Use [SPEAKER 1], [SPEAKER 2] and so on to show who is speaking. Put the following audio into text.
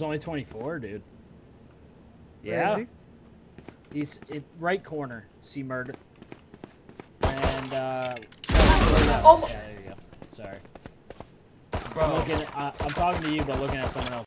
[SPEAKER 1] only 24, dude.
[SPEAKER 2] Where
[SPEAKER 1] Yeah.
[SPEAKER 2] is
[SPEAKER 1] He's right corner. C murder. And
[SPEAKER 3] Oh.
[SPEAKER 1] Yeah, there you go. Sorry.
[SPEAKER 3] Bro.
[SPEAKER 1] I'm talking to you, but looking at someone else.